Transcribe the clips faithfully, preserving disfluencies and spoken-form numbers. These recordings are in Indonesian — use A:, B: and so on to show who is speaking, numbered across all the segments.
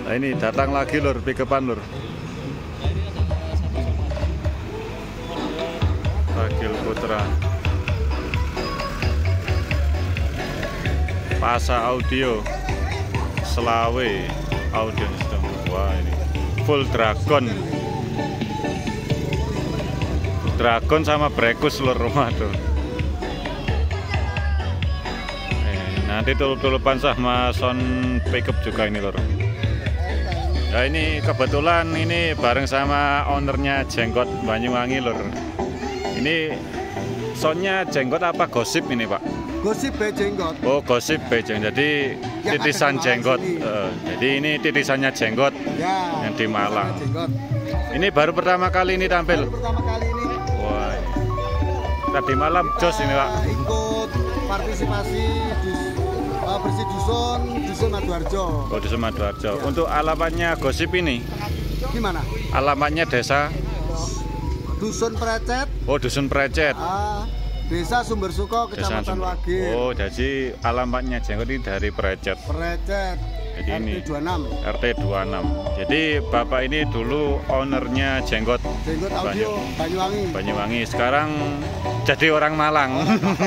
A: Nah ini datang lagi lur, pikepan lur. Bagil Putra. Pasa audio. Selawe audio system. Wah ini full dragon. Dragon sama Brekus lur rumah tuh. Eh, nanti tulup-tulupan sama sound pickup juga ini lur. Ya ini kebetulan ini bareng sama ownernya Jenggot Banyuwangi lur. Ini soundnya Jenggot apa Gosip ini pak?
B: Gosip B Jenggot.
A: Oh Gosip B Jenggot. Jadi ya, titisan Jenggot. Uh, jadi ini titisannya Jenggot ya, yang di Malang. Jenggot. Ini baru pertama kali ini tampil.
B: Baru pertama kali ini.
A: Wah. Tadi malam jos ini pak.
B: Ikut partisipasi di uh, bersih dusun dusun Maduarjo.
A: Oh dusun Maduarjo. Ya. Untuk alamatnya Gosip ini?
B: Gimana?
A: Alamatnya desa?
B: Dusun Precet.
A: Oh dusun Precet.
B: Uh, Desa Sumber Suko, Kecamatan Wagir.
A: Oh, jadi alamatnya Jenggot ini dari Precet.
B: Precet.
A: Jadi
B: R T
A: ini
B: dua puluh enam.
A: R T dua puluh enam. Jadi Bapak ini dulu ownernya Jenggot.
B: Jenggot Audio Banyuwangi.
A: Banyuwangi. Sekarang jadi orang Malang.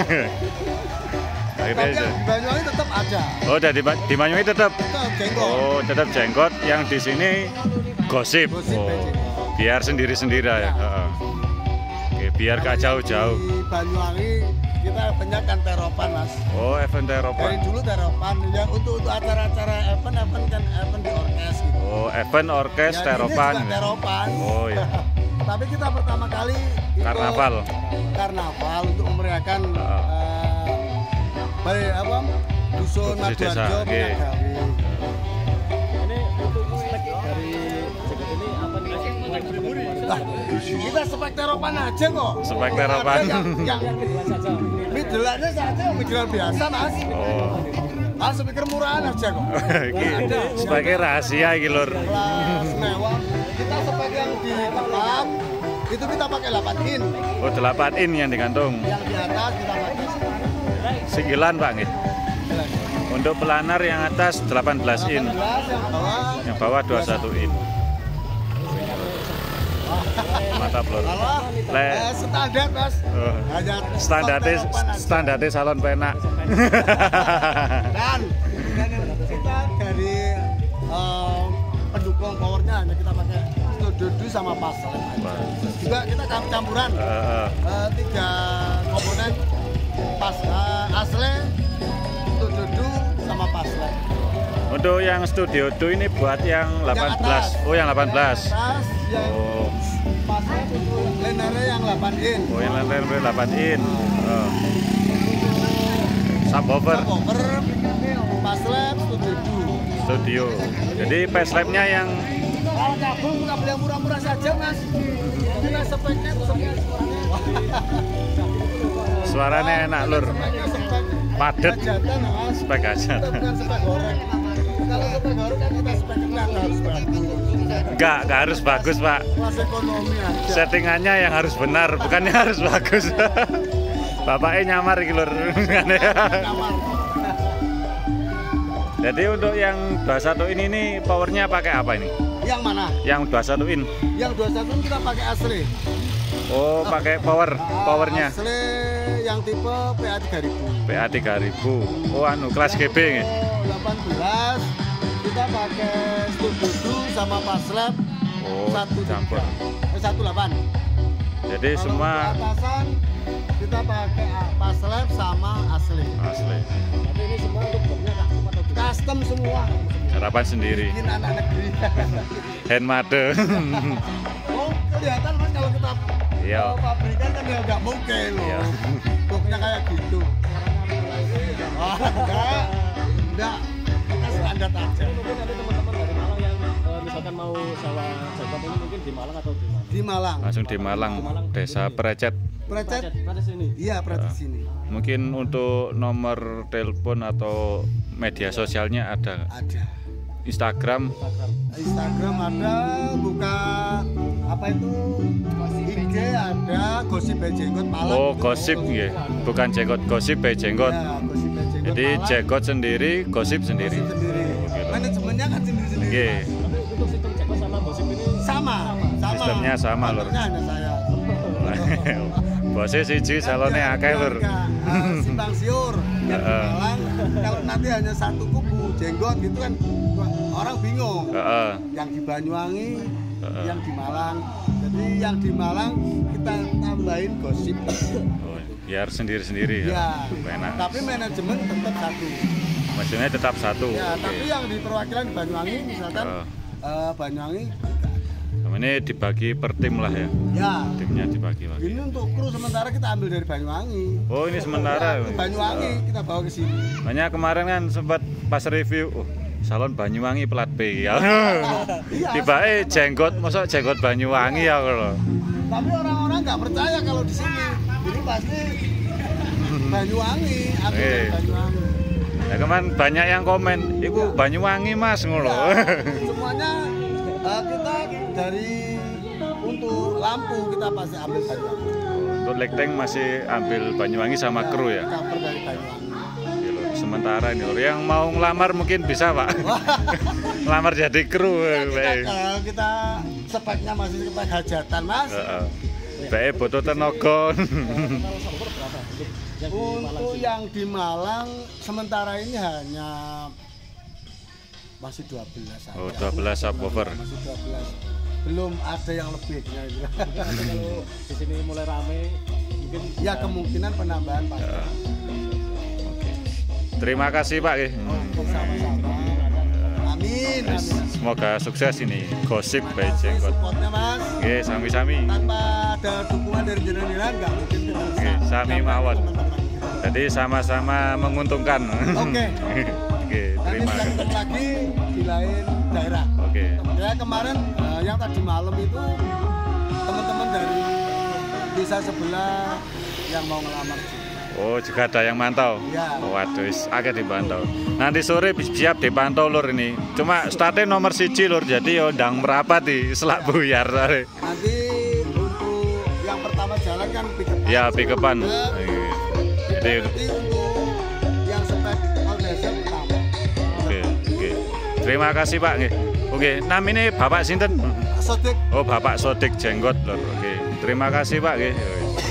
B: Tapi di Banyuwangi tetap ada.
A: Oh, dari di Banyuwangi tetap.
B: Tetap Jenggot.
A: Oh, tetap Jenggot. Yang di sini Gosip.
B: Gosip
A: oh. Biar sendiri-sendiri ya. ya. Oke, biar gak jauh-jauh.
B: Di Banyuwangi kita banyak kan teropan mas.
A: Oh, event teropan.
B: Dari dulu teropan ya, untuk untuk acara-acara event event kan event di orkes gitu.
A: Oh, event orkes ya, teropan.
B: Ini juga teropan.
A: Oh iya.
B: Tapi kita pertama kali
A: karnaval.
B: Karnaval untuk memeriahkan uh. uh, baik apa dusun Maduarjo
A: okay.
C: Ini untuk spek dari Jenggot ini apa nih?
B: Nah, kita spek teropan aja kok.
A: Spek teropan.
B: Yang middle-nya saja middle biasa mas.
A: Oh.
B: Ah, speaker murahan aja kok.
A: Speknya rahasia iki lur.
B: Kelas mewah. Kita spek yang di depan itu kita pakai delapan in.
A: Oh, delapan in yang digantung.
B: Yang di atas kita pakai
A: sembilan Pak nggih. Untuk pelanar yang atas delapan belas in.
B: Yang bawah
A: yang bawah dua puluh satu in. Mantap lur.
B: Le eh, standar mas.
A: Oh.
B: Hanya
A: standarnya standarnya salon penak.
B: Dan kita dari um, pendukung powernya hanya kita pakai Studio sama pasel. Juga kita campuran uh, uh. Uh, tiga komponen pas uh, asli Studio sama pasel.
A: Untuk yang Studio dua ini buat yang delapan belas. Yang oh yang delapan belas.
B: Yang atas, yang
A: oh.
B: Pasnya itu linernya yang delapan in.
A: Oh yang linernya delapan in. Oh. Subwoofer.
B: Subwoofer, paslap, studio.
A: Studio. Jadi paslapnya yang
B: kalau gabung kabel yang murah-murah saja mas. Kita speknya speknya
A: suaranya enak lur. Padet. Spek aja.
B: Bukan spek goreng. Kalau spek goreng kan kita speknya harus bagus.
A: Enggak, enggak harus bagus pak.
B: Kelas ekonomi aja.
A: Settingannya yang harus benar, bukannya harus bagus. Bapaknya nyamar iki lur. Jadi untuk yang dua puluh satu in ini powernya pakai apa ini?
B: Yang mana?
A: Yang dua puluh satu in.
B: Yang dua puluh satu in kita pakai asli.
A: Oh, pakai power, powernya.
B: Asli yang tipe P A tiga ribu.
A: P A tiga ribu. Oh, anu kelas G B nggih.
B: delapan belas kita pakai Studio sama paslap.
A: Oh,
B: satu
A: campur.
B: Eh, satu delapan.
A: Jadi kalau semua
B: atasan kita pakai paslap sama asli.
A: Asli.
C: Tapi ini semua untuk bomnya custom atau
B: custom semua.
A: Harapan sendiri.
B: Bikin anak negeri.
A: Handmade.
B: Oh, kelihatan mas kalau kita
A: iya.
B: pabrikan kan ya nggak mungkin loh. Iya. Booknya kayak gitu. Oh, enggak. Enggak. Kita standar aja.
C: Mungkin nanti teman-teman dari Malang yang uh, misalkan mau sewa Jenggot ini mungkin di Malang atau di mana?
B: Di Malang.
A: Langsung di Malang, di Malang Desa Precet.
B: Precet?
C: Precet sini.
B: Iya, Precet sini.
A: Mungkin untuk nomor telepon atau media sosialnya ada?
B: Ada.
A: Instagram?
C: Instagram.
B: Instagram ada, buka apa itu? I G ada, Gosip B Jenggot Malang.
A: Oh, Gosip nggih. Bukan Jenggot, Gosip B Jenggot.
B: Ya, Gosip B Jenggot.
A: Jadi Jenggot sendiri, Gosip sendiri.
B: Gosip sendiri. Manajemennya sistemnya kan sendiri-sendiri.
A: Oke.
B: Mas.
C: Untuk sistem jackpot sama gosip ini
B: Sama, sama.
A: Sistemnya sama, Lur.
B: Ownernya hanya saya.
A: Bosnya siji, salonnya akeh, Lur.
B: Uh, simpang siur, biar
A: Heeh.
B: Malang. Kalau nanti hanya satu kubu jenggot gitu kan orang bingung.
A: Heeh.
B: Yang di Banyuwangi,
A: Heeh.
B: yang di Malang. Jadi yang di Malang kita tambahin gosip.
A: Oh, biar sendiri-sendiri ya.
B: Ya,
A: Enak.
B: tapi manajemen tetap satu.
A: Mesinnya tetap satu.
B: Ya,
A: Oke.
B: tapi yang di perwakilan di Banyuwangi misalkan
A: Heeh.
B: eh, Banyuwangi,
A: Ini dibagi per tim lah ya.
B: ya.
A: Timnya dibagi-bagi.
B: Ini untuk kru sementara kita ambil dari Banyuwangi.
A: Oh, ini sementara.
B: Ya, ke Banyuwangi kita bawa ke sini.
A: Makanya kemarin kan sempat pas review, oh, salon Banyuwangi plat B ya. Tiba eh jenggot, masa jenggot Banyuwangi ya kalau.
B: Tapi orang-orang nggak percaya kalau di sini. Ini pasti Banyuwangi, aku
A: Eh.
B: dari Banyuwangi.
A: Ya kemarin banyak yang komen, "Iku Banyuwangi Mas ngono."
B: Ya, semuanya eh, kita dari untuk lampu kita pasti ambil Banyuwangi.
A: Untuk lighting masih ambil Banyuwangi sama kru ya.
B: Cover dari Banyuwangi.
A: Oke, Lur. Sementara ini Lur, yang mau ngelamar mungkin bisa Pak. Ngelamar jadi kru.
B: Kita,
A: baik.
B: eh, kita speknya masih spek hajatan Mas.
A: Heeh. Baik butuh tenaga.
C: total server berapa? Untuk yang di Malang
B: Untuk
C: sini?
B: yang di Malang sementara ini hanya masih dua belas saja.
A: Oh, dua belas subwoofer.
B: Masih dua belas. Belum ada yang lebihnya itu.
C: Kalau di sini mulai rame mungkin
B: Ya kemungkinan penambahan Pak.
A: Ya. Oke. Terima kasih Pak. Nggih.
B: Sama-sama. Amin.
A: Yes,
B: Amin.
A: semoga sukses ini gosip by
B: Terima kasih
A: jenggot.
B: supportnya Mas.
A: Oke, sami-sami.
B: Tanpa ada dukungan dari jenengan nggak mungkin kita bisa.
A: Oke, sami
B: dapat
A: mawon.
B: teman-teman.
A: Jadi sama-sama menguntungkan.
B: Oke.
A: Oke,
B: Nanti
A: terima
B: bisa
A: kasih.
B: ketemu lagi di lain daerah.
A: Oke.
B: Ya kemarin eh, yang tadi malam itu teman-teman dari desa sebelah yang mau ngelamar.
A: Oh, juga ada yang mantau.
B: Ya.
A: Waduh, wis agak dipantau. Nanti sore bis- siap dipantau Lur ini. Cuma startnya nomor siji Lur, jadi yo ndang merapat di selak buyar sore.
B: Nanti untuk yang pertama jalan kan pick up.
A: Ya, pick up-an.
B: Ya.
A: Oke. Jadi
B: Nanti untuk yang spek organizer pertama.
A: oke, oke. Terima kasih Pak nggih. Oke, namanya Bapak sinten?
B: Sodik.
A: Oh, Bapak Sodik Jenggot Lur. Oke. Terima kasih Pak nggih.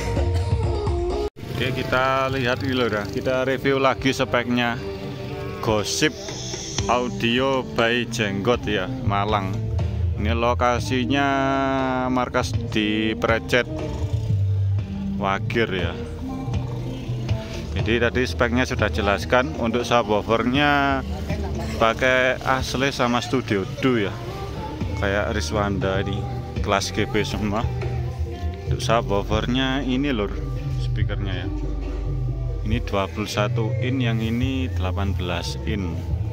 A: Oke, kita lihat ini Lur ya. Kita review lagi speknya Gosip Audio by Jenggot ya, Malang. Ini lokasinya markas di Precet Wagir ya. Jadi tadi speknya sudah jelaskan. Untuk subwoofernya pakai asli sama Studio Do ya, kayak Riswanda ini kelas G B semua. Untuk subwoofernya ini Lur, speakernya ya, ini dua puluh satu in, yang ini delapan belas in.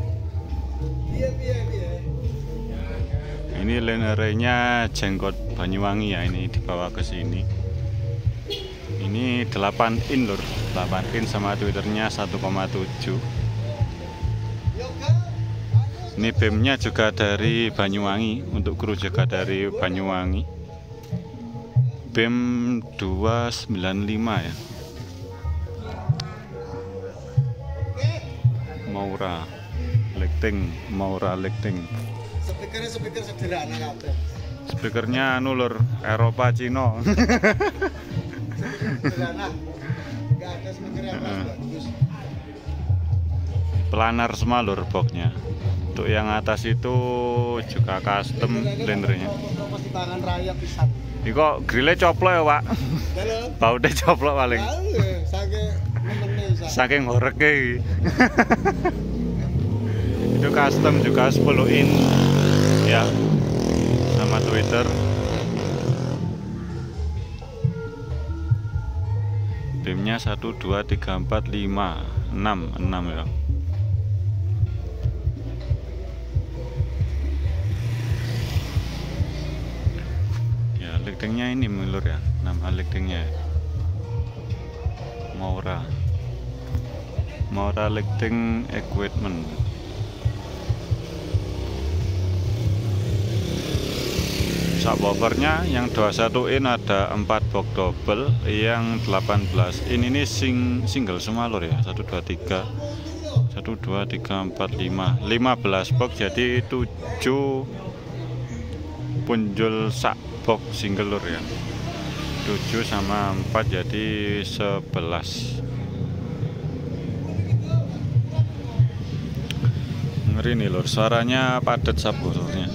A: Ini linernya Jenggot Banyuwangi ya, ini dibawa ke sini. Ini delapan in Lur, delapan in sama tweeternya satu koma tujuh. Ini B E M-nya juga dari Banyuwangi, untuk kru juga dari Banyuwangi. B E M dua sembilan lima ya. Maura Lighting, Maura Lighting.
B: Speakernya speaker sederhana kabeh.
A: Speakernya anu Lur, Eropa Cino.
B: Sederhana. Enggak ada speaker yang bagus.
A: Planar semua Lur boxnya. Untuk yang atas itu juga custom blendernya.
B: Masih tangan raya pisan.
A: Ini kok grillnya coplok ya Pak?
B: Halo.
A: Bautnya coplok paling.
B: Tahu ya, saking nemene sa.
A: Saking horeknya iki. Itu custom juga sepuluh in ya, sama Twitter. B E M-nya satu, dua, tiga, empat, lima, enam, enam ya. Ya, lightingnya ini Lur ya, nama lightingnya Maura. Maura Lighting Equipment. Subwoofernya yang dua puluh satu in ada empat box double, yang delapan belas in ini sing, single semua Lur ya, satu dua tiga satu satu dua tiga empat lima lima belas box, jadi tujuh punjul sak box single lur ya. Tujuh sama empat jadi sebelas. Ngeri nih lur, suaranya padat subwoofernya.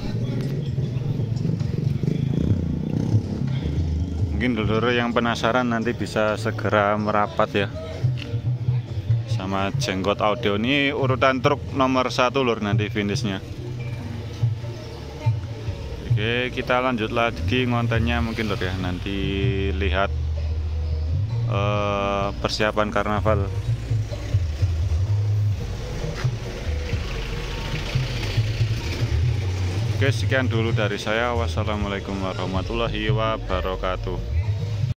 A: Mungkin dulur yang penasaran nanti bisa segera merapat ya sama Jenggot Audio. Ini urutan truk nomor satu lur nanti finishnya. Oke, kita lanjut lagi ngontennya mungkin lur ya, nanti lihat uh, persiapan karnaval. Oke, sekian dulu dari saya. Wassalamualaikum warahmatullahi wabarakatuh.